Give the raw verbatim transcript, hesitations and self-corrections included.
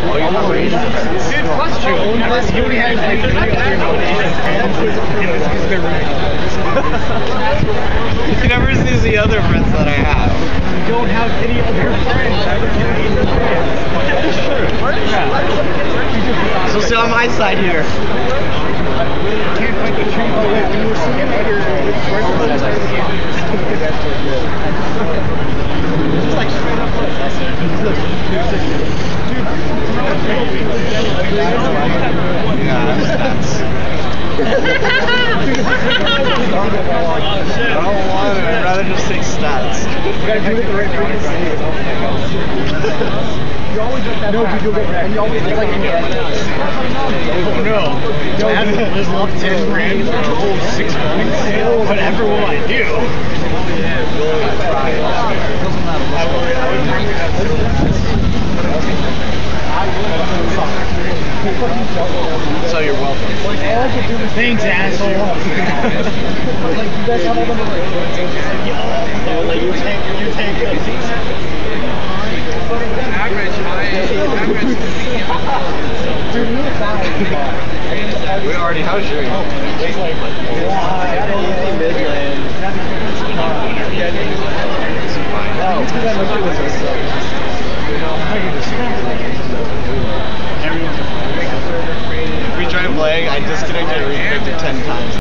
Oh, you're not ready. Dude, plus true. He only has like three other nominations. He never sees the other friends that I have. You don't have any other friends. So sit on my side here. Can't find the tree. Oh, wait, when you were sitting right here, it's right on the side of the game. Just like straight up. Yeah, that's nuts. I don't want it. I'd rather just say stats. You gotta do it the right frequency. You always look that. No, dude, you'll get and you always look like you get. Oh no. I haven't lived up ten grand for the whole six months. Whatever will I do? So you're welcome. Thanks, asshole. Like, you guys have all the money. Like, you take, you take it. Average, dude, you found We already have your. it's like, wow, Midland. It's fine. No, because I looked at this. If we try playing, I disconnected and reconnected ten times.